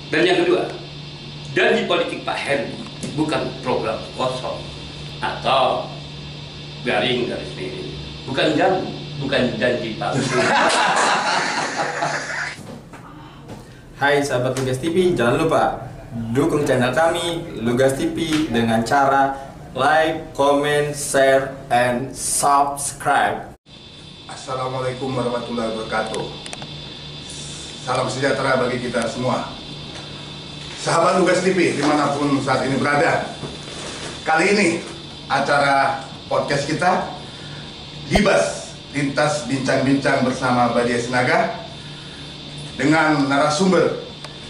Dan yang kedua, janji politik Pak Heru bukan program kosong atau garing garis miring, bukan janji palsu. Hai sahabat Lugas TV, jangan lupa dukung channel kami Lugas TV dengan cara like, comment, share, and subscribe. Assalamualaikum warahmatullahi wabarakatuh. Salam sejahtera bagi kita semua. Sahabat Lugas TV dimanapun saat ini berada. Kali ini acara podcast kita Gibas Lintas Bincang-Bincang bersama Badia Sinaga dengan narasumber.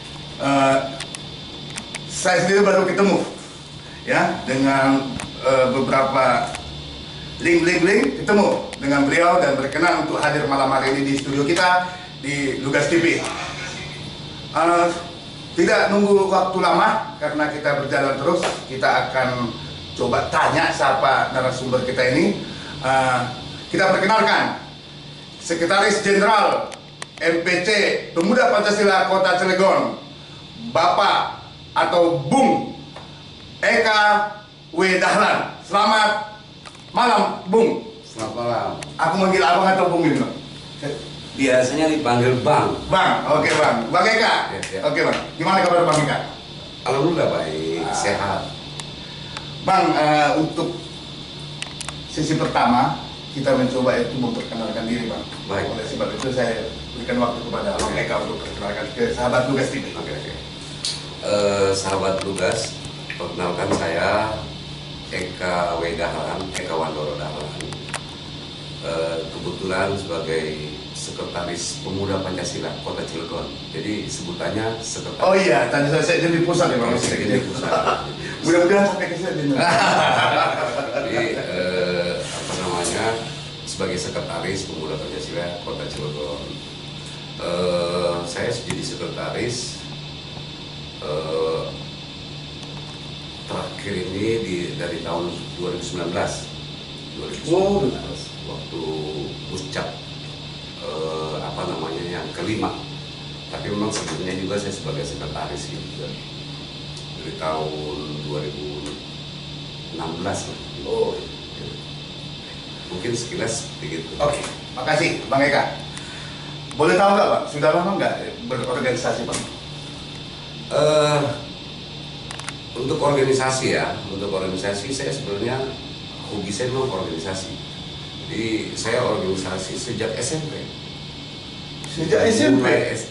Saya sendiri baru ketemu ya dengan beberapa link ketemu dengan beliau dan berkenan untuk hadir malam hari ini di studio kita di Lugas TV. Tidak nunggu waktu lama karena kita berjalan terus, kita akan coba tanya siapa narasumber kita ini. Kita perkenalkan Sekretaris Jenderal MPC Pemuda Pancasila Kota Cilegon, Bapak atau Bung Eka W. Dahlan. Selamat malam, Bung. Selamat malam. Aku manggil abang atau Bung ini? Biasanya dipanggil Bang. Bang, oke Bang. Bang Eka. Ya. Oke Bang. Gimana kabar Bang Eka? Alhamdulillah baik, sehat. Bang, untuk sesi pertama kita mencoba itu memperkenalkan diri Bang. Baik. Oleh sebab itu saya berikan waktu kepada Bang Eka untuk perkenalkan ke sahabat Lugas TV. Oke. Sahabat Lugas, perkenalkan saya Eka W. Dahlan, Eka Wandoro Dahlan. Kebetulan sebagai Sekretaris Pemuda Pancasila Kota Cilegon. Jadi sebutannya sekretaris. Oh iya, tadi saya jadi pusat ya Bang. Jadi pusat. Mudah-mudahan sampai ke sini. Jadi apa namanya, sebagai Sekretaris Pemuda Pancasila Kota Cilegon. Saya jadi sekretaris terakhir ini dari tahun 2019 waktu Muscap apa namanya yang kelima. Tapi memang sebelumnya juga saya sebagai sekretaris gitu dari tahun 2016 lah. Oh. Mungkin sekilas seperti itu. Oke, makasih Bang Eka. Boleh tahu nggak Bang, sudah lama nggak berorganisasi Bang? Untuk organisasi saya sebenarnya hobi saya memang organisasi. Jadi saya organisasi sejak SMP. Sejak SMP?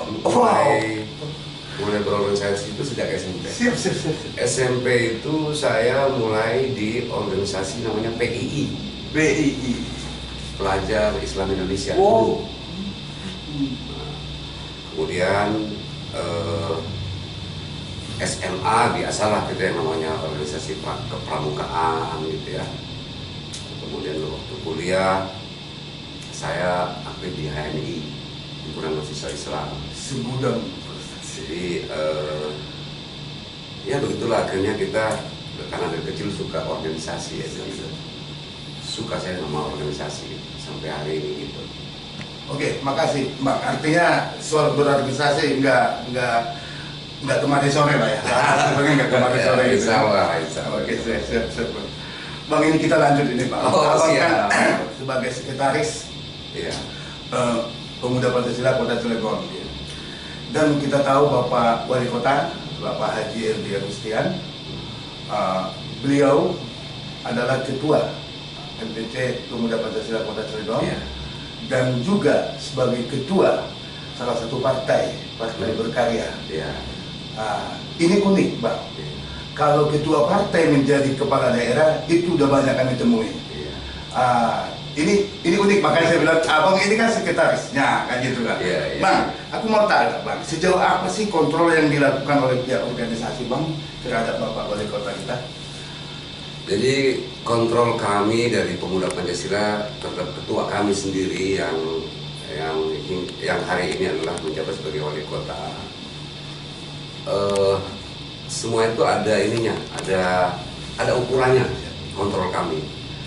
Mulai berorganisasi itu sejak SMP. Siap. SMP itu saya mulai di organisasi namanya PII. BII. Pelajar Islam Indonesia. Wow. Nah, kemudian SMA biasalah gitu yang namanya organisasi kepramukaan gitu ya. Kemudian waktu kuliah saya aktif di HMI, Himpunan Mahasiswa Islam. Segudang. Jadi ya begitulah akhirnya kita karena dari kecil suka organisasi ya, jadi suka saya sama organisasi sampai hari ini gitu. Oke, makasih Bang. Artinya soal berorganisasi nggak kemarin sore lah ya. Sebenarnya nggak kemarin sore gitu. Insya Allah. Oke, siap. Bang, ini kita lanjut ini Bang. Oh, Abang siap. kan sebagai sekretaris Iya. Pemuda Pancasila Kota Cilegon. Dan kita tahu Bapak Wali Kota, Bapak Haji Eldi Agustian, beliau adalah Ketua MPC Pemuda Pancasila Kota Cilegon. Iya. Dan juga sebagai ketua salah satu partai berkarya. Iya. Ini unik Bang. Iya. Kalau ketua partai menjadi kepala daerah itu udah banyak kami temui. Iya. Ini unik, makanya saya bilang abang ini kan sekretarisnya kan gitu kan. Iya. Bang, aku mau tanya Bang, sejauh apa sih kontrol yang dilakukan oleh pihak organisasi Bang terhadap Bapak Wali Kota kita? Jadi kontrol kami dari Pemuda Pancasila terhadap ketua kami sendiri yang hari ini adalah menjabat sebagai wali kota. Semua itu ada ininya, ada ukurannya kontrol kami.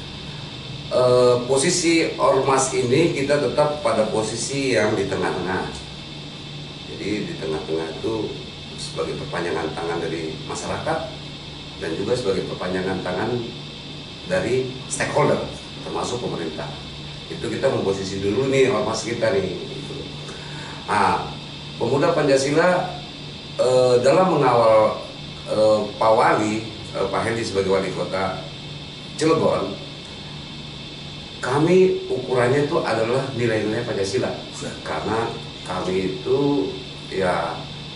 Posisi ormas ini kita tetap pada posisi yang di tengah-tengah. Jadi di tengah-tengah itu sebagai perpanjangan tangan dari masyarakat dan juga sebagai perpanjangan tangan dari stakeholder termasuk pemerintah. Itu kita memposisi dulu nih ormas kita nih. Gitu. Nah, Pemuda Pancasila dalam mengawal Pak Wali, Pak Hedi sebagai wali kota Cilegon, kami ukurannya itu adalah nilai-nilai Pancasila. Karena kami itu ya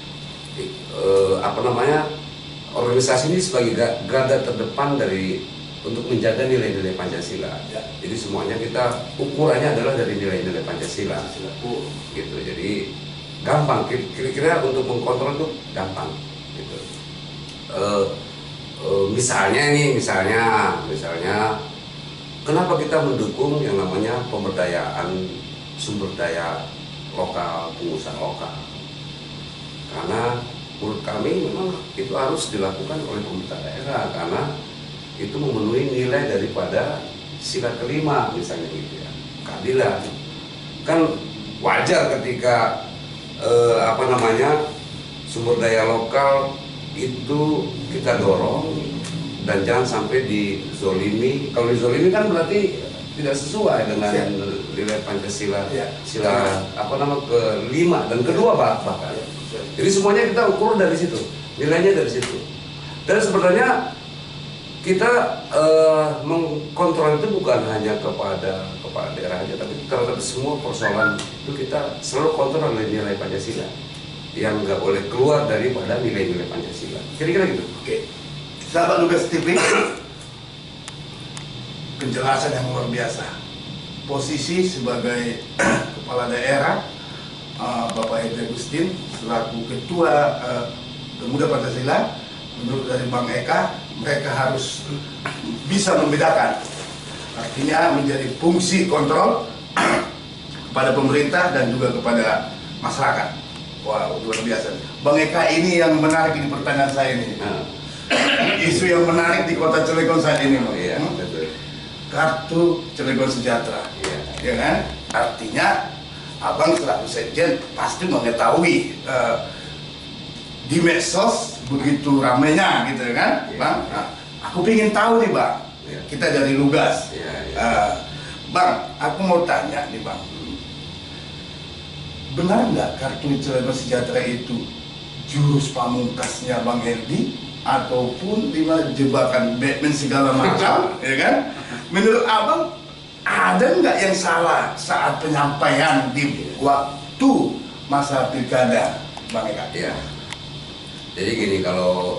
organisasi ini sebagai garda terdepan untuk menjaga nilai-nilai Pancasila. Ya. Jadi semuanya kita ukurannya adalah dari nilai-nilai Pancasila. Gitu. Jadi gampang, kira-kira untuk mengkontrol itu gampang. Gitu. Misalnya, kenapa kita mendukung yang namanya pemberdayaan sumber daya lokal, pengusaha lokal? Karena menurut kami memang itu harus dilakukan oleh pemerintah daerah karena itu memenuhi nilai daripada sila kelima misalnya gitu ya, keadilan. Kan wajar ketika sumber daya lokal itu kita dorong dan jangan sampai dizolimi. Kalau dizolimi kan berarti tidak sesuai dengan nilai Pancasila, sila kelima dan kedua bahkan. Jadi semuanya kita ukur dari situ, nilainya dari situ. Dan sebenarnya kita mengkontrol itu bukan hanya kepada daerah aja, tapi terhadap semua persoalan itu kita selalu kontrol oleh nilai Pancasila yang nggak boleh keluar daripada nilai-nilai Pancasila. Kira-kira gitu. Oke. Sahabat Lugas TV, penjelasan yang luar biasa. Posisi sebagai kepala daerah, Bapak Hedi Agustin selaku ketua Pemuda Pancasila, menurut dari Bang Eka, mereka harus bisa membedakan. Artinya menjadi fungsi kontrol kepada pemerintah dan juga kepada masyarakat. Wow, luar biasa. Bang Eka, ini yang menarik di pertanyaan saya ini. Isu yang menarik di kota Cilegon saat ini, Iya, betul. Kartu Cilegon Sejahtera, ya kan? Artinya Abang selaku sekjen pasti mengetahui di medsos begitu ramainya, gitu kan, Bang? Nah, aku ingin tahu nih, Bang. Kita dari Lugas, Bang. Aku mau tanya nih, Bang. Benar nggak kartu Cilegon Sejahtera itu jurus pamungkasnya Bang Hedi? Ataupun jebakan Batman segala macam, ya kan? Menurut Abang ada nggak yang salah saat penyampaian di waktu masa pilkada, Bang Eka? Iya. Jadi gini, kalau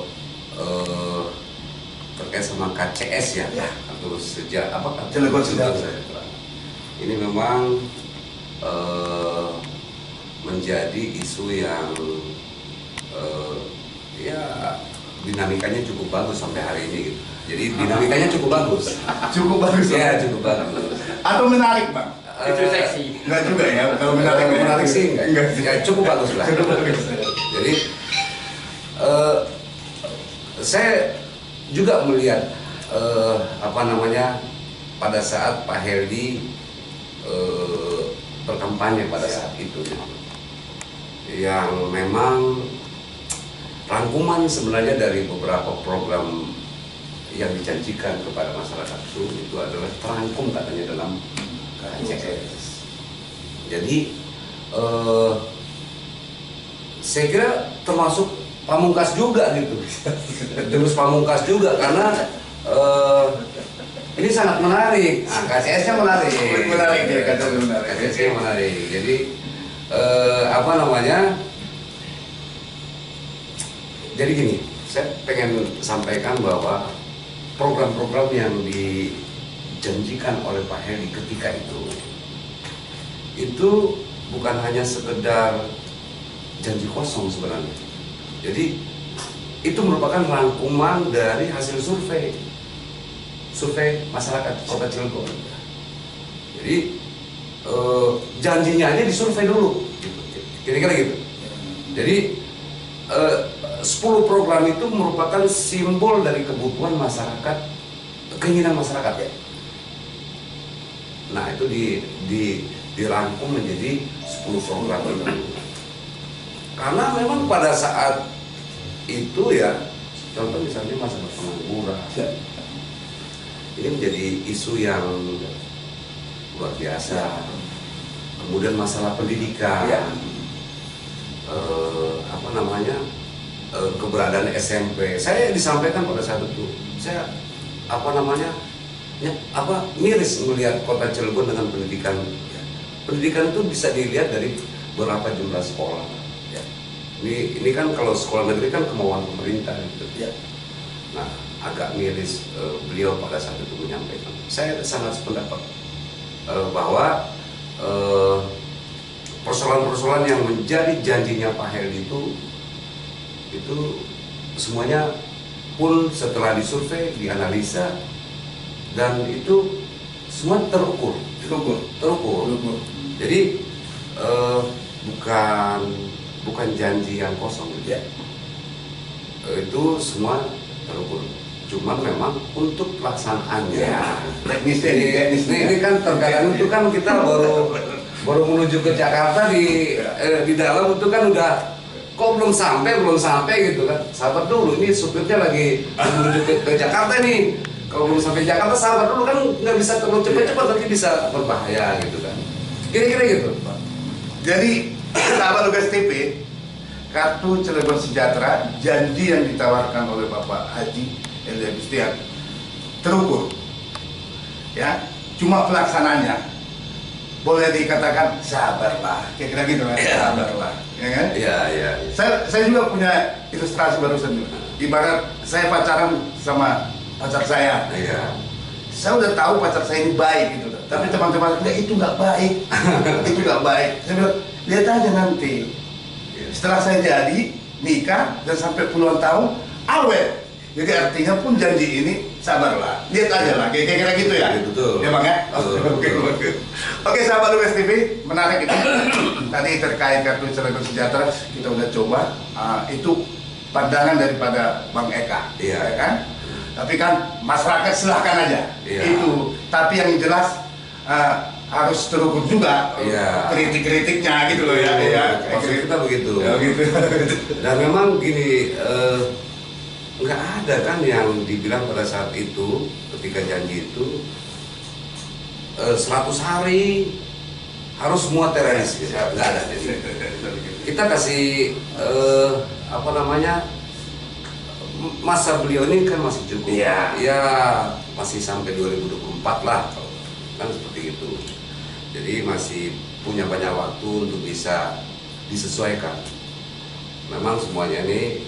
terkait sama KCS ya. Atau Cilegon Sejahtera. Ini memang menjadi isu yang dinamikanya cukup bagus sampai hari ini gitu. Jadi dinamikanya cukup bagus. Cukup bagus. Ya, cukup bagus. Atau menarik, Bang? Itu seksi. Enggak juga ya. Kalau menarik sih enggak. Ya, cukup bagus lah. Cukup bagus. Jadi saya juga melihat pada saat Pak Hedi berkampanye pada saat itu, yang memang rangkuman sebenarnya dari beberapa program yang dijanjikan kepada masyarakat itu adalah terangkum katanya dalam KCS. Jadi saya kira termasuk pamungkas juga gitu, terus pamungkas juga karena ini sangat menarik. Nah, KCS-nya menarik. Menarik ya, KCS-nya menarik. Jadi jadi gini, saya pengen sampaikan bahwa program-program yang dijanjikan oleh Pak Hedi ketika itu bukan hanya sekedar janji kosong sebenarnya. Jadi itu merupakan rangkuman dari hasil survei masyarakat Kota Cilegon. Jadi janjinya aja disurvei dulu, kira-kira gitu. Jadi 10 program itu merupakan simbol dari kebutuhan masyarakat, keinginan masyarakat ya. Nah, itu dirangkum menjadi 10 program itu. Karena memang pada saat itu ya, contoh misalnya masalah pengangguran, ini menjadi isu yang luar biasa. Kemudian masalah pendidikan, apa namanya, keberadaan SMP. Saya disampaikan pada saat itu, saya apa namanya, miris melihat kota Cilegon dengan pendidikan. Pendidikan itu bisa dilihat dari berapa jumlah sekolah. Ini kan kalau sekolah negeri kan kemauan pemerintah gitu. Nah, agak miris beliau pada saat itu menyampaikan. Saya sangat sependapat bahwa persoalan-persoalan yang menjadi janjinya Pak Heli itu semuanya pun setelah disurvei, dianalisa, dan itu semua terukur. Jadi bukan janji yang kosong, itu semua terukur. Cuman memang untuk pelaksanaannya, ini kan terkadang itu kan kita baru menuju ke Jakarta di dalam itu kan udah kok belum sampai gitu kan. Sabar dulu, ini supirnya lagi menuju ke Jakarta nih. Kalau belum sampai Jakarta sabar dulu, kan nggak bisa terlalu cepat-cepat, nanti bisa berbahaya gitu kan. Kira-kira gitu. Jadi sahabat Lugas TV, kartu Cilegon Sejahtera, janji yang ditawarkan oleh Bapak Haji Heli Agustian terukur, ya. Cuma pelaksananya boleh dikatakan sabarlah, kira-kira gitu kan, sabarlah, ya kan? Iya. Saya juga punya ilustrasi barusan juga. Ibarat saya pacaran sama pacar saya, saya udah tahu pacar saya ini baik gitu, tapi teman-teman itu nggak baik, itu nggak baik. Saya bilang, lihat aja nanti, setelah saya jadi nikah dan sampai puluhan tahun awet. Jadi artinya pun janji ini sabarlah, lihat aja lah, kira-kira gitu ya. Betul. Ya bang ya. Oke, sahabat Lugas TV, menarik itu. Tadi terkait kartu Cilegon Sejahtera kita udah coba, itu pandangan daripada Bang Eka, ya kan? Tapi kan masyarakat silahkan aja, itu. Tapi yang jelas harus terukur juga kritik-kritiknya gitu loh ya. Maksud kita begitu. Ya, gitu. Dan memang gini, nggak ada kan yang dibilang pada saat itu ketika janji itu 100 hari harus semua teroris, nggak ada. Jadi kita kasih apa namanya, masa beliau ini kan masih cukup, ya masih sampai 2024 lah, kan seperti itu. Jadi masih punya banyak waktu untuk bisa disesuaikan. Memang semuanya ini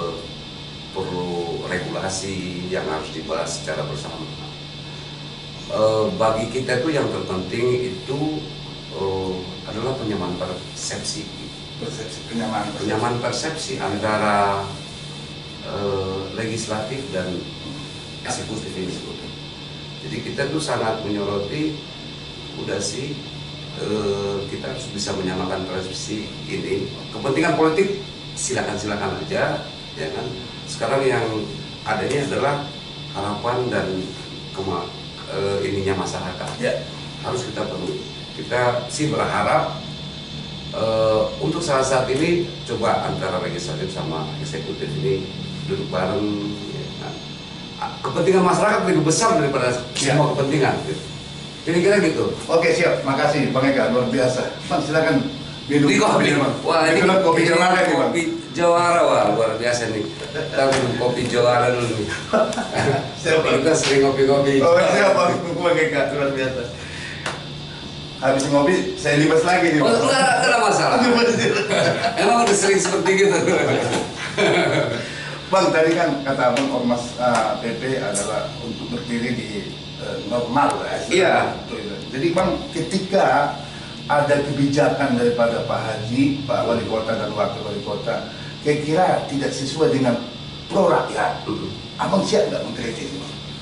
perlu regulasi yang harus dibahas secara bersama. Bagi kita itu yang terpenting itu adalah penyamaan persepsi. Penyamaan persepsi antara legislatif dan eksekutif ini sebetulnya. Jadi kita tuh sangat menyoroti, udah sih kita harus bisa menyamakan persepsi ini. Kepentingan politik silakan aja, ya kan. Sekarang yang adanya adalah harapan dan ininya masyarakat. Harus kita penuhi. Kita sih berharap untuk saat ini coba antara legislatif sama eksekutif ini duduk bareng, ya kan? Kepentingan masyarakat lebih besar daripada semua kepentingan. Kira-kira gitu. Oke, siap, makasih Bang Eka, luar biasa. Bang silakan minum kopi. Wah, ini kopi Jawara nih Bang. Kopi Jawara, wah luar biasa nih. Kita minum kopi Jawara dulu nih. Kita sering ngopi-ngopi. Oh siap Bang Eka, luar biasa. Habis ngopi, saya libas lagi nih. Oh, enggak ada masalah. Emang udah sering seperti gitu. Bang, tadi kan kata Abang Ormas PP adalah untuk berdiri di normal ya. Iya. Jadi Bang, ketika ada kebijakan daripada Pak Haji, Pak Wali Kota dan Wakil Wali Kota, kira-kira tidak sesuai dengan pro rakyat, Abang siap nggak mengkritik?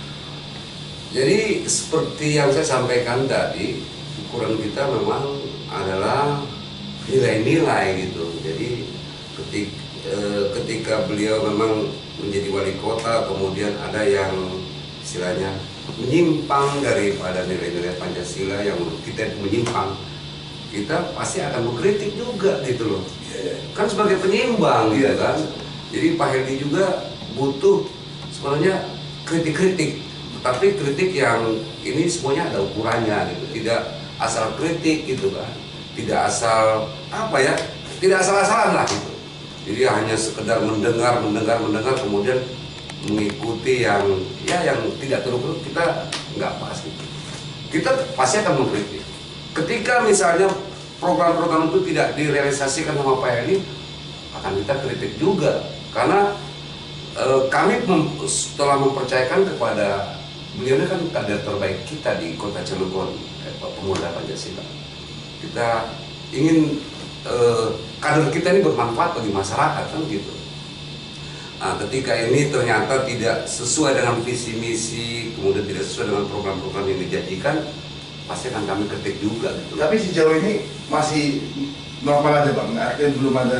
Jadi seperti yang saya sampaikan tadi, ukuran kita memang adalah nilai-nilai gitu. Jadi ketika beliau memang menjadi wali kota, kemudian ada yang istilahnya menyimpang daripada nilai-nilai Pancasila yang menurut kita menyimpang, kita pasti akan mengkritik juga gitu loh. Kan sebagai penyimbang gitu kan. Jadi Pak Heldi juga butuh sebenarnya kritik-kritik, tapi kritik yang ini semuanya ada ukurannya gitu, tidak asal kritik gitu kan, tidak asal apa ya, tidak asal-asalan lah gitu. Jadi hanya sekedar mendengar kemudian mengikuti yang tidak terus kita nggak pas gitu. Kita pasti akan mengkritik. Ketika misalnya program-program itu tidak direalisasikan sama Pak Heldi, akan kita kritik juga karena kami telah mempercayakan kepada beliau, kan kader terbaik kita di Kota Cilegon, pemuda Pancasila. Kita ingin kader kita ini bermanfaat bagi masyarakat kan gitu. Nah, ketika ini ternyata tidak sesuai dengan visi misi, kemudian tidak sesuai dengan program-program yang dijanjikan, pasti akan kami kritik juga gitu. Tapi sejauh ini masih normal aja Bang, artinya belum ada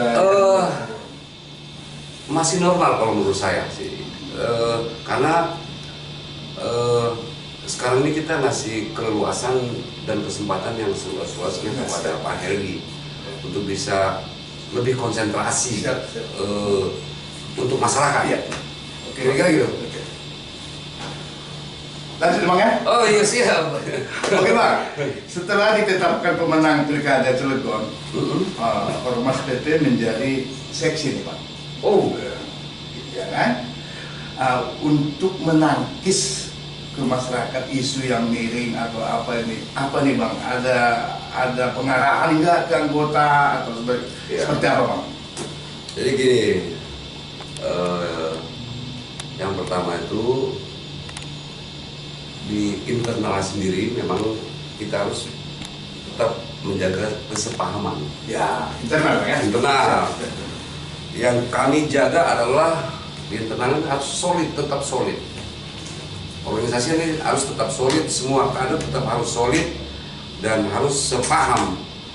masih normal kalau menurut saya sih, karena sekarang ini kita ngasih keleluasan dan kesempatan yang seluas-luasnya kepada Pak Heldi untuk bisa lebih konsentrasi untuk masyarakat. Iya. Kira-kira gitu. Oke. Lanjut Bang ya? Oh iya siap. Oke Bang, setelah ditetapkan pemenang Pilkada Cilegon, Ormas PT menjadi seksi nih Pak. Oh, Ya kan? Untuk menangkis ke masyarakat isu yang miring atau apa nih Bang? Ada pengarahan nggak ke anggota atau seperti apa Bang? jadi gini, yang pertama itu di internal sendiri memang kita harus tetap menjaga kesepahaman. Ya, internal ya. Internal. Yang kami jaga adalah di internal harus solid, tetap solid. Organisasi ini harus tetap solid, semua kader tetap harus solid dan harus sepaham,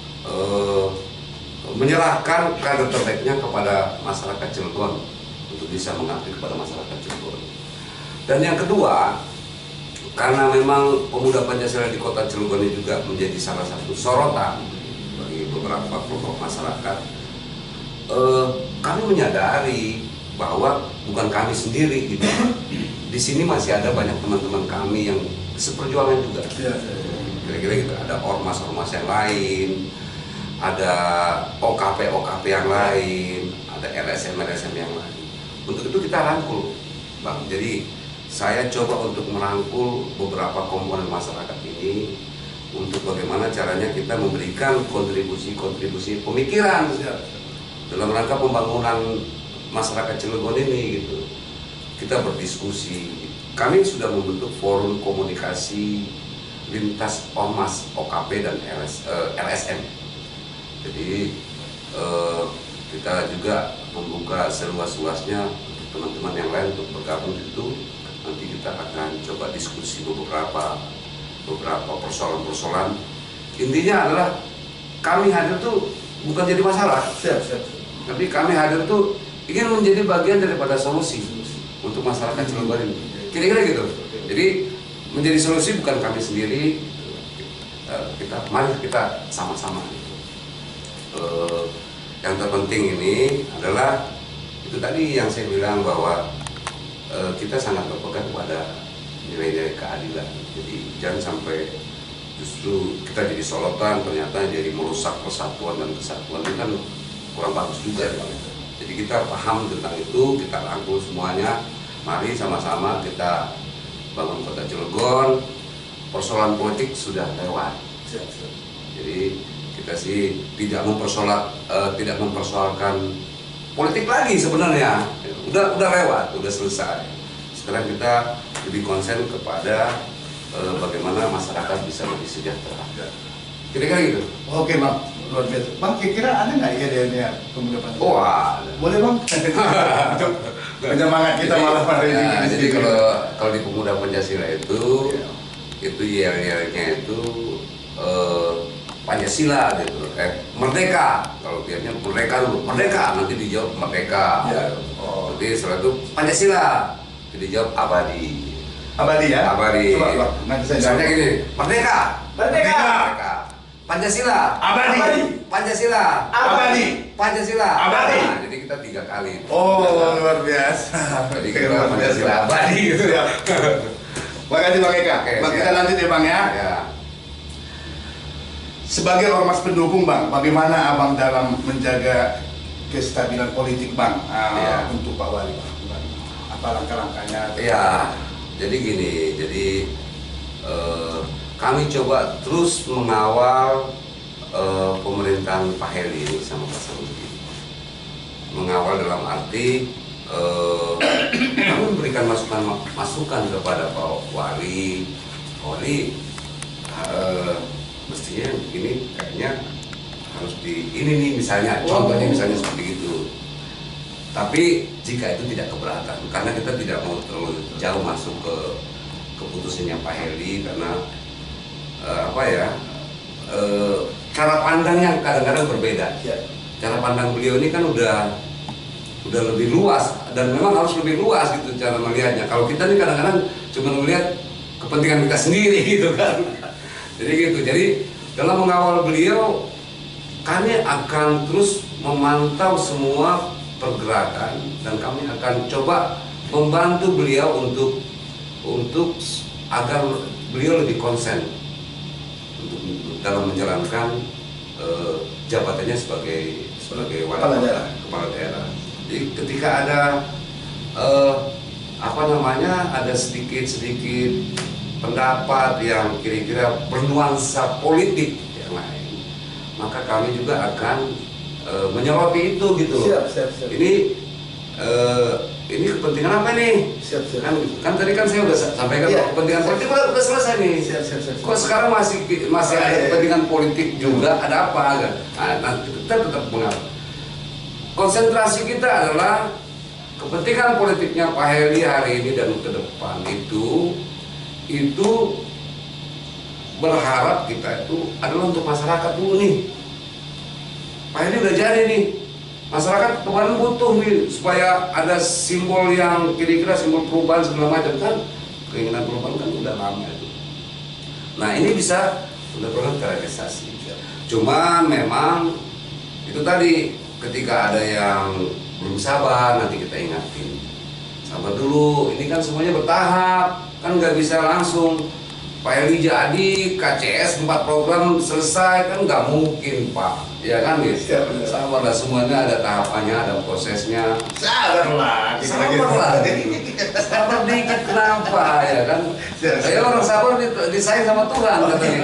menyerahkan kader terbaiknya kepada masyarakat Cilegon untuk bisa mengabdi kepada masyarakat Cilegon. Dan yang kedua, karena memang pemuda Pancasila di Kota Cilegon ini juga menjadi salah satu sorotan bagi beberapa kelompok masyarakat, kami menyadari bahwa bukan kami sendiri gitu. Di sini masih ada banyak teman-teman kami yang seperjuangan juga. Kira-kira gitu, ada ormas-ormas yang lain, ada OKP yang lain, ada LSM yang lain. Untuk itu kita rangkul, Bang. Jadi saya coba untuk merangkul beberapa komponen masyarakat ini untuk bagaimana caranya kita memberikan kontribusi pemikiran dalam rangka pembangunan masyarakat Cilegon ini gitu. Kita berdiskusi. Kami sudah membentuk forum komunikasi lintas ormas OKP dan LSM. Jadi kita juga membuka seluas-luasnya untuk teman-teman yang lain untuk bergabung di situ. Nanti kita akan coba diskusi beberapa persoalan-persoalan. Intinya adalah kami hadir tuh bukan jadi masalah. Siap. Tapi kami hadir tuh ingin menjadi bagian daripada solusi untuk masyarakat Cilegon ini. Kira-kira gitu. Jadi menjadi solusi bukan kami sendiri. Mari kita sama-sama. Yang terpenting ini adalah itu tadi yang saya bilang bahwa kita sangat berpegang pada nilai-nilai keadilan. Jadi jangan sampai justru kita jadi sorotan ternyata jadi merusak persatuan dan kesatuan, ini kan kurang bagus juga. Jadi kita paham tentang itu, kita rangkul semuanya. Mari sama-sama kita bangun Kota Cilegon. Persoalan politik sudah lewat. Jadi kita sih tidak mempersoalkan politik lagi sebenarnya. Udah lewat, udah selesai. Sekarang kita lebih konsen kepada bagaimana masyarakat bisa lebih sejahtera. Kira-kira gitu. Oke Bang, luar biasa. Bang, kira-kira ada nggak idealnya pemuda Pancasila? Oh ada. Boleh Bang? Untuk penyemangat kita malam hari ini. Ya, jadi kalau di pemuda Pancasila itu yel-yelnya itu Pancasila gitu, merdeka. Kalau biasanya merdeka nanti dijawab merdeka. Ya. Nanti setelah itu Pancasila, jadi dijawab abadi. Abadi ya? Abadi. Coba Bang, nanti saya Misalnya jawab. gini, merdeka. Pancasila. Abadi. Pancasila. Abadi. Pancasila. Abadi. Nah, jadi kita kita 3 kali. Oh, luar biasa. Jadi kita Pancasila abadi gitu ya. Makasih Bang Eka. Oke, Bang, siap. kita lanjut ya Bang ya. Ya. Sebagai ormas pendukung Bang, bagaimana Abang dalam menjaga kestabilan politik Bang Iya. untuk Pak Wali Bang? Gimana? Apa langkah-langkahnya? Ya, jadi gini, kami coba terus mengawal pemerintahan Pak Heli ini sama Pak Samsudi. Mengawal dalam arti kami memberikan masukan kepada Pak Wali, mestinya ini kayaknya harus ini nih misalnya, contohnya misalnya seperti itu. Tapi jika itu tidak keberatan, karena kita tidak mau terlalu jauh masuk ke keputusannya Pak Heli, karena cara pandangnya kadang-kadang berbeda. Ya. Cara pandang beliau ini kan udah lebih luas, dan memang harus lebih luas gitu cara melihatnya. Kalau kita nih kadang-kadang cuma melihat kepentingan kita sendiri gitu kan. Jadi gitu. Jadi dalam mengawal beliau, kami akan terus memantau semua pergerakan, dan kami akan coba membantu beliau untuk agar beliau lebih konsen dalam menjalankan jabatannya sebagai Kepala daerah. kepala daerah. Jadi ketika ada ada sedikit pendapat yang kira-kira bernuansa politik yang lain, maka kami juga akan menyoroti itu gitu loh. Siap. Ini kepentingan apa nih? Siap. Kan tadi kan saya udah sampaikan Iya. bahwa kepentingan politik udah selesai nih. Siap. Kok sekarang masih ada iya. kepentingan politik juga? Ada apa kan? Nah, kita tetap mengawal. Konsentrasi kita adalah kepentingan politiknya Pak Heli hari ini dan ke depan itu berharap kita itu adalah untuk masyarakat dulu nih. Pak Heli udah jadi nih. Masyarakat kemarin butuh nih supaya ada simbol yang kira-kira simbol perubahan segala macam kan. Keinginan perubahan kan udah lama itu. Nah ini bisa benar-benar terrealisasi. Cuman memang itu tadi, ketika ada yang belum sabar nanti kita ingatin. Sabar dulu, ini kan semuanya bertahap, kan nggak bisa langsung Pak Heli jadi, KCS 4 program selesai, kan nggak mungkin Pak. Ya kan gitu. Sabarlah, semuanya ada tahapannya, ada prosesnya. Sabarlah. Sabar dikit kenapa ya kan? Saya orang sabar disayang sama Tuhan katanya.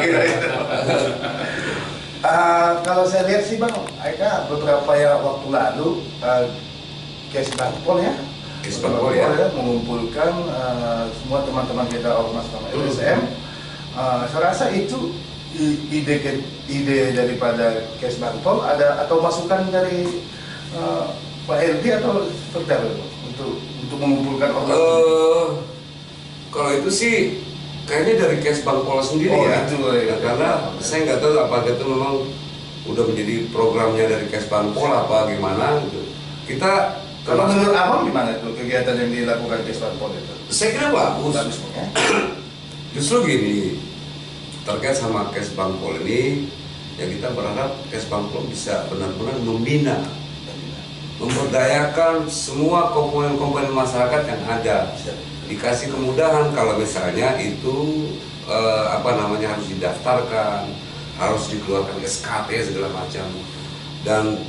Kalau saya lihat sih Bang, Eka beberapa waktu lalu Kesbangpol ya, mengumpulkan semua teman-teman kita ormas sama LSM. Saya rasa itu ide daripada Kesbangpol ada atau masukan dari Pak LD atau seperti apa untuk mengumpulkan ormas? Kalau itu sih kayaknya dari Kesbangpol sendiri ya. Karena saya nggak tahu apakah itu memang udah menjadi programnya dari Kesbangpol apa gimana gitu. Kita Kalau menurut Abang gimana itu kegiatan yang dilakukan Kesbangpol itu? Saya kira bagus. Ya? Justru gini, terkait sama Kesbangpol ini, ya kita berharap Kesbangpol bisa benar-benar membina, memberdayakan semua komponen-komponen masyarakat yang ada. Dikasih kemudahan kalau misalnya itu harus didaftarkan, harus dikeluarkan SKT segala macam. Dan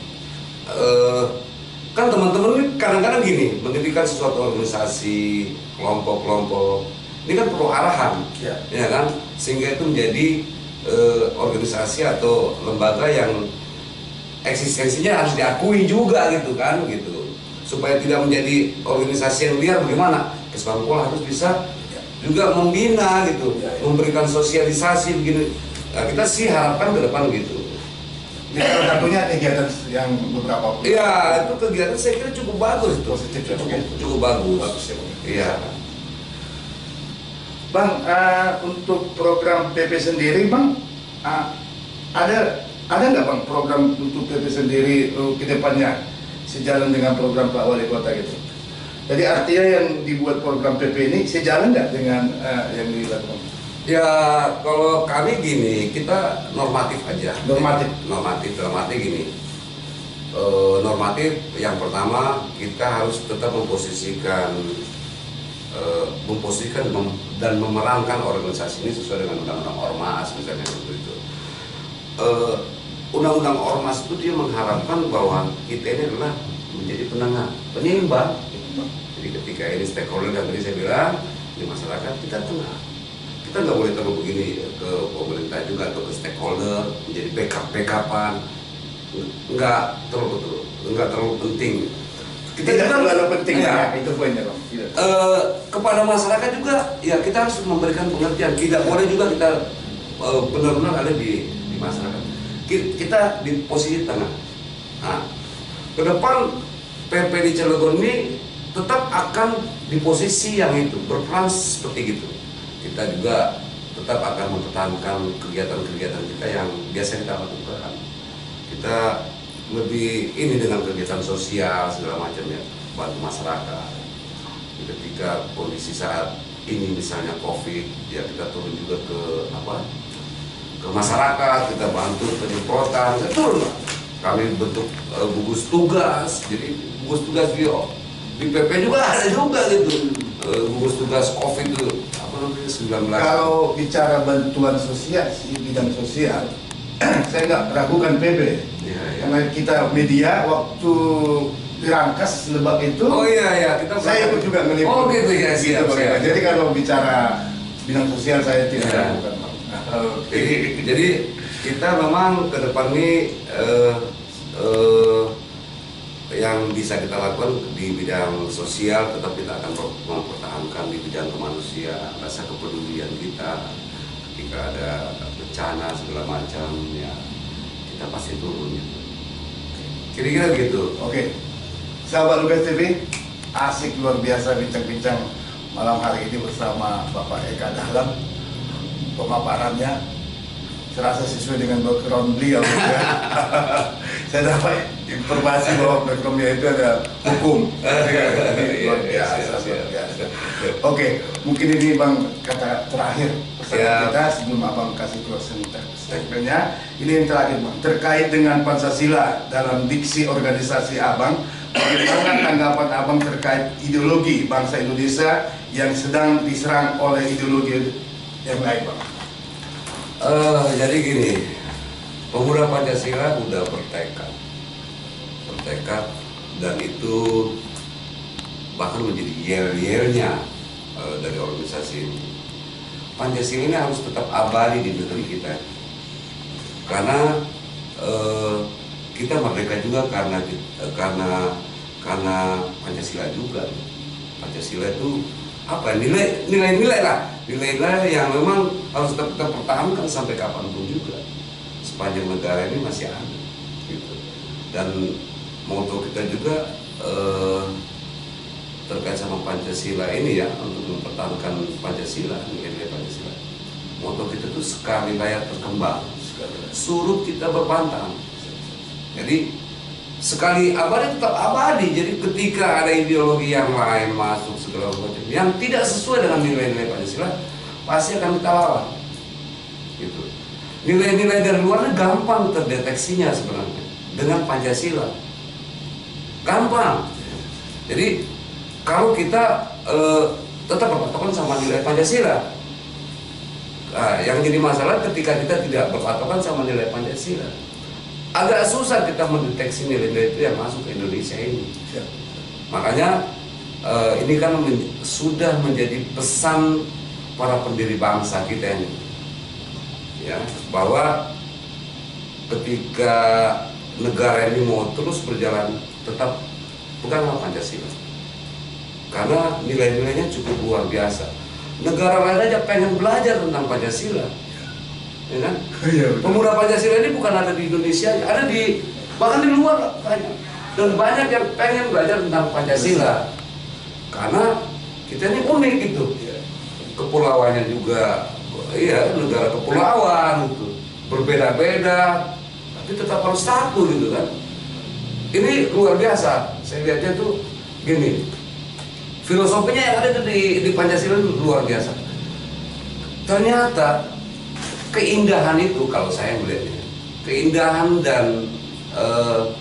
kan teman-teman ini kadang-kadang gini, mendirikan suatu organisasi, kelompok-kelompok, ini kan perlu arahan, ya kan, sehingga itu menjadi organisasi atau lembaga yang eksistensinya harus diakui juga gitu kan, gitu, supaya tidak menjadi organisasi yang liar. Bagaimana Kesbangpol harus bisa juga membina gitu, memberikan sosialisasi begini. Nah, kita sih harapkan ke depan gitu. Ini salah satunya kegiatan yang beberapa bulan. Iya, itu kegiatan saya kira cukup bagus itu. Cukup bagus. Iya. Bang, untuk program PP sendiri, Bang, ada nggak Bang program untuk PP sendiri ke depannya sejalan dengan program Pak Wali Kota gitu? Jadi artinya yang dibuat program PP ini sejalan nggak dengan yang dilakukan? Ya, kalau kami gini, kita normatif aja. Normatif dalam arti gini. normatif. Yang pertama, kita harus tetap memposisikan dan memerankan organisasi ini sesuai dengan undang-undang ormas misalnya seperti itu. Undang-undang ormas itu dia mengharapkan bahwa kita ini adalah menjadi penengah, penyeimbang. Jadi ketika ini stakeholder yang tadi saya bilang di masyarakat, kita tengah. Kita nggak boleh terlalu begini ke pemerintah juga atau ke stakeholder menjadi backupan, nggak terlalu penting. Kita tidak terlalu penting ya, itu poinnya Bang. Kepada masyarakat juga ya kita harus memberikan pengertian. Tidak boleh juga kita benar-benar ada di masyarakat. Kita di posisi tengah. Nah, ke depan PP di Cilegon ini tetap akan di posisi yang itu, berperan seperti itu. Kita juga tetap akan mempertahankan kegiatan-kegiatan kita yang biasa kita lakukan. Kita lebih ini dengan kegiatan sosial segala macamnya, bantu masyarakat. Ketika kondisi saat ini misalnya COVID, ya kita turun juga ke masyarakat, kita bantu penyemprotan, betul. Kami bentuk gugus tugas, jadi gugus tugas di PP juga ada juga gitu, gugus tugas COVID itu apa namanya 19. Kalau bicara bantuan sosial, bidang sosial, saya nggak ragukan PB, karena kita media waktu dirangkas Lebak itu, kita saya ikut juga meliput. Oh gitu ya, siap. Jadi kalau bicara bidang sosial saya tidak ragukan. Jadi kita memang ke depan ini yang bisa kita lakukan di bidang sosial, tetap kita akan mempertahankan di bidang kemanusiaan, rasa kepedulian kita ketika ada bencana segala macam ya kita pasti turun gitu. Kira-kira gitu. Oke, sahabat Lugas TV, asik luar biasa bincang-bincang malam hari ini bersama Bapak Eka Dahlan. Pemaparannya serasa sesuai dengan background beliau ya. Saya dapat informasi bahwa backgroundnya itu ada hukum. Luar biasa. Oke, mungkin ini Bang kata terakhir pesan kita sebelum Abang kasih closing statement-nya. Ini yang terakhir Bang, terkait dengan Pancasila dalam diksi organisasi Abang. Bagaimana tanggapan Abang terkait ideologi bangsa Indonesia yang sedang diserang oleh ideologi yang lain Bang? Jadi gini, pemuda Pancasila udah bertekad dan itu bahkan menjadi yel-yelnya dari organisasi ini. Pancasila ini harus tetap abadi di negeri kita, karena kita merdeka juga karena Pancasila juga. Pancasila itu apa? Nilai-nilai lah, nilai-nilai yang memang harus tetap kita pertahankan sampai kapanpun juga, sepanjang negara ini masih ada gitu. Dan moto kita juga terkait sama Pancasila ini ya, untuk mempertahankan Pancasila, nilai-nilai Pancasila. Moto kita tuh sekali layar terkembang, surut kita berpantang. Jadi sekali abadi tetap abadi. Jadi ketika ada ideologi yang lain masuk segala macam yang tidak sesuai dengan nilai-nilai Pancasila, pasti akan kita lawan. Gitu. Nilai-nilai dari luarnya gampang terdeteksinya sebenarnya dengan Pancasila, gampang. Jadi kalau kita tetap berpatokan sama nilai Pancasila, yang jadi masalah ketika kita tidak berpatokan sama nilai Pancasila, agak susah kita mendeteksi nilai-nilai itu yang masuk ke Indonesia ini. Makanya ini kan sudah menjadi pesan para pendiri bangsa kita ini, ya, bahwa ketika negara ini mau terus berjalan, tetap bukanlah Pancasila, karena nilai-nilainya cukup luar biasa. Negara lain aja pengen belajar tentang Pancasila, ya kan? Pemuda Pancasila ini bukan ada di Indonesia, ada di bahkan di luar banyak, dan banyak yang pengen belajar tentang Pancasila karena kita ini unik gitu, kepulauannya juga, iya, negara kepulauan gitu, berbeda-beda tapi tetap harus satu gitu kan. Ini luar biasa, saya lihatnya tuh gini, filosofinya yang ada di Pancasila itu luar biasa. Ternyata keindahan itu, kalau saya melihatnya, keindahan dan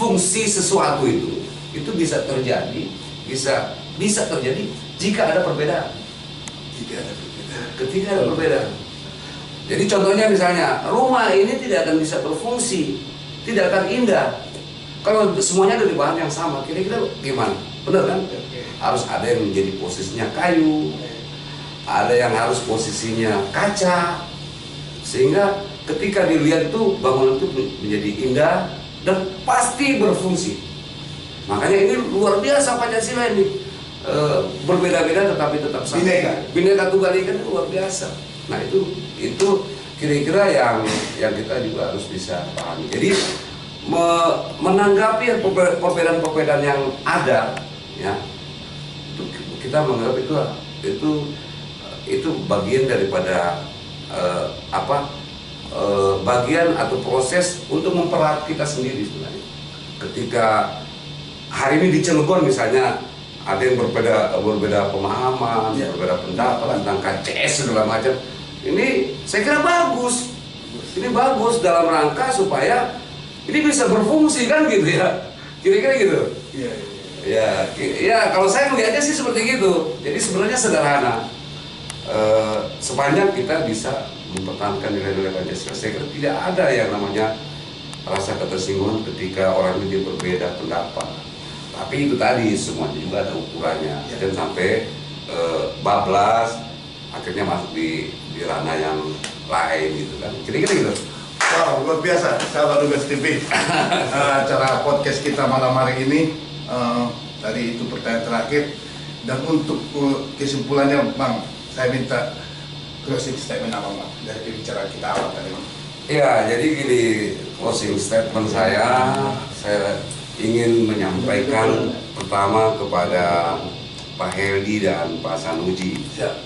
fungsi sesuatu itu bisa terjadi, bisa terjadi jika ada perbedaan. Ketika ada perbedaan. Jadi contohnya misalnya rumah ini tidak akan bisa berfungsi, tidak akan indah kalau semuanya dari bahan yang sama. Kira-kira gimana? Benar kan? Harus ada yang menjadi posisinya kayu, ada yang harus posisinya kaca, sehingga ketika dilihat itu bangunan itu menjadi indah dan pasti berfungsi. Makanya ini luar biasa Pancasila ini, berbeda-beda tetapi tetap sama. Bineka Tunggal Ika itu luar biasa. Nah itu kira-kira yang kita juga harus bisa pahami. Jadi menanggapi perbedaan-perbedaan yang ada, ya, kita menganggap itu bagian daripada bagian atau proses untuk mempererat kita sendiri sebenarnya. Ketika hari ini di Cilegon misalnya ada yang berbeda pemahaman, berbeda pendapat tentang KCS segala macam. Ini saya kira bagus. Ini bagus dalam rangka supaya ini bisa berfungsi kan gitu ya. Kira-kira gitu. Ya kalau saya melihatnya sih seperti gitu. Jadi sebenarnya sederhana. Sepanjang kita bisa mempertahankan nilai-nilai Pancasila, saya kira tidak ada yang namanya rasa ketersinggungan ketika orang ini berbeda pendapat. Tapi itu tadi semuanya juga ada ukurannya. Dan sampai bablas akhirnya masuk di ranah yang lain gitu kan. Kira-kira gitu. Wow, luar biasa sahabat Lugas TV. Acara podcast kita malam hari ini, tadi itu pertanyaan terakhir. Dan untuk kesimpulannya Bang, saya minta closing statement Abang Bang dari pembicaraan kita awal tadi Bang. Ya, jadi gini, closing statement saya ingin menyampaikan pertama kepada Pak Heldi dan Pak Sanuji.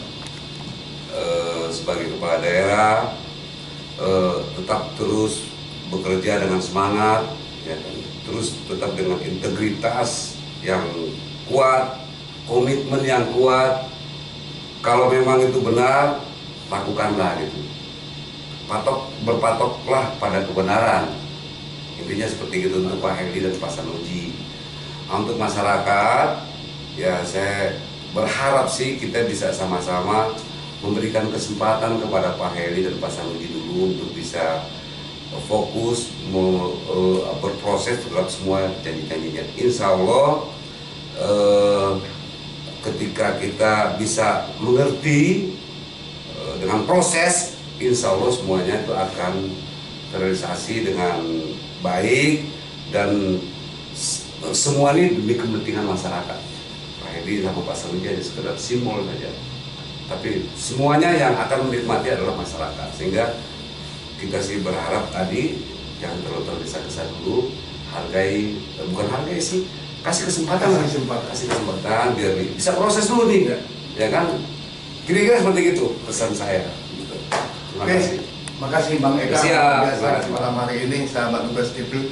Sebagai kepala daerah, tetap terus bekerja dengan semangat, ya, terus tetap dengan integritas yang kuat, komitmen yang kuat. Kalau memang itu benar, lakukanlah gitu. Berpatoklah pada kebenaran. Intinya seperti itu untuk Pak Heldi dan Pak Sanuji. Untuk masyarakat, ya saya berharap sih kita bisa sama-sama memberikan kesempatan kepada Pak Heldi dan Pak Sanuji dulu untuk bisa fokus berproses terhadap semua janji-janjinya. Insya Allah ketika kita bisa mengerti dengan proses, insya Allah semuanya itu akan terrealisasi dengan baik dan semua ini demi kepentingan masyarakat. Pak Heldi sama Pak Sanuji hanya sekedar simbol saja. Tapi semuanya yang akan menikmati adalah masyarakat, sehingga kita sih berharap tadi jangan terlalu tergesa-gesa dulu, bukan hargai sih, kasih kesempatan biar bisa proses dulu nih, ya kan? Kira-kira seperti itu pesan saya. Terima kasih. Makasih Bang Eka. Biasa malam hari ini sahabat Lugas TV.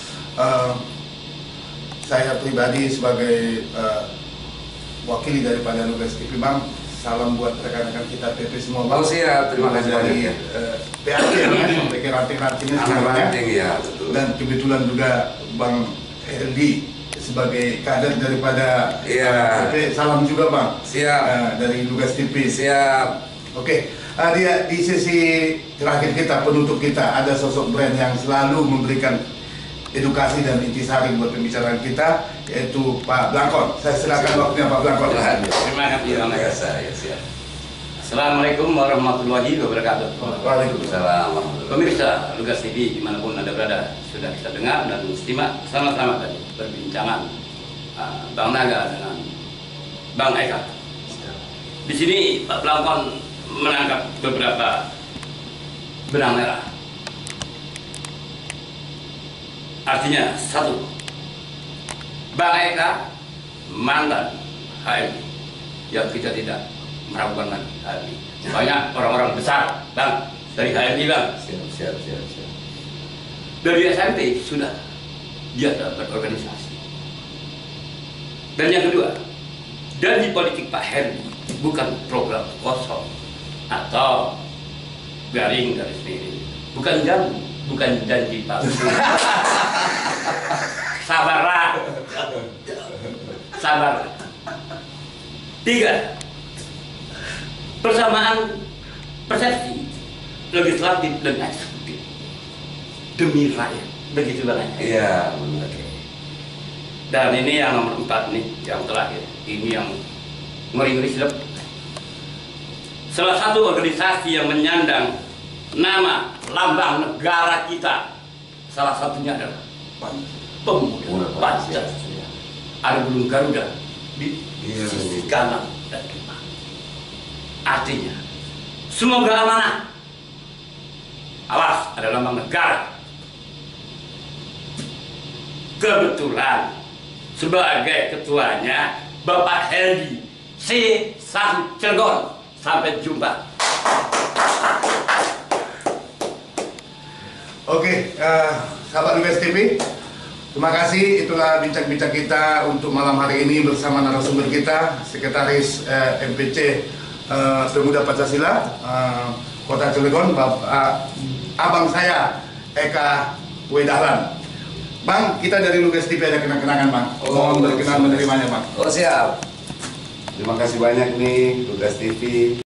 Saya pribadi sebagai wakili daripada Lugas TV Bang. Salam buat rekan-rekan kita PP semua Bang. Oh siap, terima kasih banyak ya. PAT sampai ranting-rantingnya semuanya. Ya, betul. Dan kebetulan juga Bang Heldi sebagai kader daripada PP. Salam juga Bang. Siap. Dari Lugas TV. Siap. Oke. Di sesi terakhir kita, penutup kita, ada sosok brand yang selalu memberikan edukasi dan intisari buat pembicaraan kita, yaitu Pak Blangkon. Saya silakan waktunya Pak Blangkon. Terima kasih Bang Eka. Assalamualaikum warahmatullahi wabarakatuh. Waalaikumsalam. Pemirsa Lugas TV dimanapun Anda berada, sudah kita dengar dan simak sama-sama tadi perbincangan Bang Naga dengan Bang Eka. Di sini Pak Blangkon menangkap beberapa benang merah. Artinya satu, Bang Eka mantan HMI yang kita tidak meragukan lagi HMI. Banyak orang-orang besar Bang dari HMI Bang. Siap. Dari SMP sudah dia berorganisasi. Dan yang kedua, janji politik Pak Heldi bukan program kosong atau garing garis miring, bukan janji palsu. sabarlah. Sabar. 3. Persamaan persepsi legislatif dan eksekutif demi rakyat. Begitu Bang. Iya, benar. Oke. Dan ini yang nomor 4 nih, yang terakhir. Ini yang ngeri-ngeri sedap. Salah satu organisasi yang menyandang nama lambang negara kita, salah satunya adalah Pemuda Pancasila. Ada burung Garuda di sisi kanan dan depan. Artinya, semoga amanah. Awas, ada lambang negara. Kebetulan sebagai ketuanya Bapak Heldi C1 Cilegon. Sampai jumpa. Oke, sahabat Lugas TV, terima kasih. Itulah bincang-bincang kita untuk malam hari ini bersama narasumber kita, Sekretaris MPC Pemuda Pancasila Kota Cilegon, abang saya Eka Wedahlan. Bang, kita dari Lugas TV ada kenang-kenangan, Bang. Mohon berkenan menerimanya, Bang. Oh siap. Terima kasih banyak nih Lugas TV.